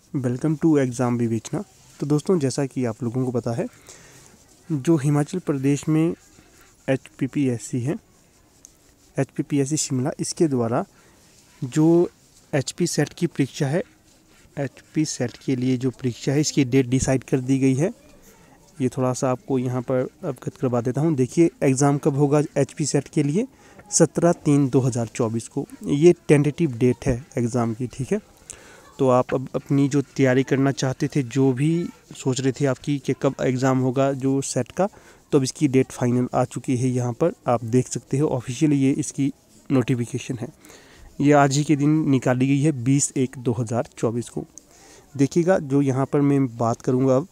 Welcome to exam विवेचना। तो दोस्तों, जैसा कि आप लोगों को पता है, जो हिमाचल प्रदेश में HPPSC है, HPPSC शिमला, इसके द्वारा जो HP सेट की परीक्षा है, HP सेट के लिए जो परीक्षा है, इसकी डेट डिसाइड कर दी गई है। ये थोड़ा सा आपको यहाँ पर अवगत करवा देता हूँ। देखिए, एग्ज़ाम कब होगा HP सेट के लिए? 17/3/2024 को। ये टेंटेटिव डेट है एग्ज़ाम की, ठीक है। तो आप अब अपनी जो तैयारी करना चाहते थे, जो भी सोच रहे थे आपकी कि कब एग्ज़ाम होगा जो सेट का, तो अब इसकी डेट फाइनल आ चुकी है। यहाँ पर आप देख सकते हो, ऑफिशियली ये इसकी नोटिफिकेशन है। ये आज ही के दिन निकाली गई है, 20/1/2024 को। देखिएगा, जो यहाँ पर मैं बात करूँगा अब,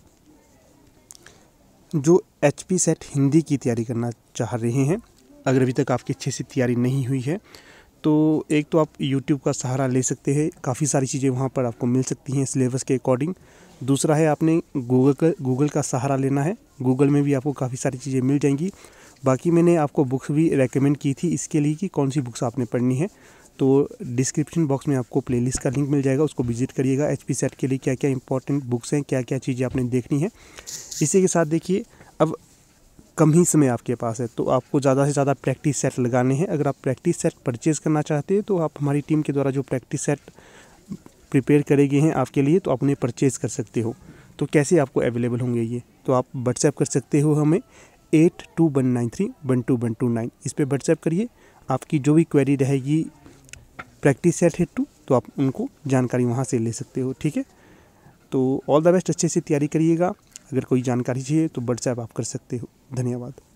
जो HP सेट हिंदी की तैयारी करना चाह रहे हैं, अगर अभी तक आपकी अच्छे से तैयारी नहीं हुई है, तो एक तो आप YouTube का सहारा ले सकते हैं। काफ़ी सारी चीज़ें वहाँ पर आपको मिल सकती हैं सिलेबस के अकॉर्डिंग। दूसरा है, आपने गूगल का सहारा लेना है। गूगल में भी आपको काफ़ी सारी चीज़ें मिल जाएंगी। बाकी मैंने आपको बुक्स भी रेकमेंड की थी इसके लिए कि कौन सी बुक्स आपने पढ़नी है, तो डिस्क्रिप्शन बॉक्स में आपको प्लेलिस्ट का लिंक मिल जाएगा, उसको विजिट करिएगा। HP सेट के लिए क्या क्या इंपॉर्टेंट बुक्स हैं, क्या क्या चीज़ें आपने देखनी है। इसी के साथ देखिए, अब कम ही समय आपके पास है, तो आपको ज़्यादा से ज़्यादा प्रैक्टिस सेट लगाने हैं। अगर आप प्रैक्टिस सेट परचेज़ करना चाहते हैं, तो आप हमारी टीम के द्वारा जो प्रैक्टिस सेट प्रिपेयर करे गए हैं आपके लिए, तो आप उन्हें परचेज़ कर सकते हो। तो कैसे आपको अवेलेबल होंगे ये, तो आप व्हाट्सएप कर सकते हो हमें 8291931229। इस पर व्हाट्सएप करिए। आपकी जो भी क्वेरी रहेगी प्रैक्टिस सेट हेतु, तो आप उनको जानकारी वहाँ से ले सकते हो, ठीक है। तो ऑल द बेस्ट, अच्छे से तैयारी करिएगा। अगर कोई जानकारी चाहिए तो व्हाट्सएप आप कर सकते हो। धन्यवाद।